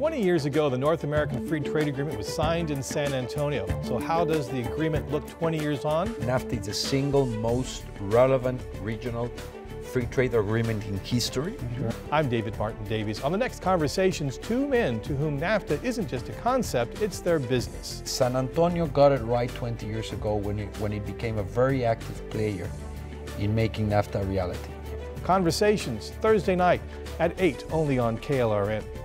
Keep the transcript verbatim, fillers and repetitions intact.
twenty years ago, the North American Free Trade Agreement was signed in San Antonio. So how does the agreement look twenty years on? Nafta is the single most relevant regional free trade agreement in history. I'm David Martin Davies. On the next Conversations, two men to whom Nafta isn't just a concept, it's their business. San Antonio got it right twenty years ago when it, when it became a very active player in making Nafta a reality. Conversations, Thursday night at eight, only on K L R N.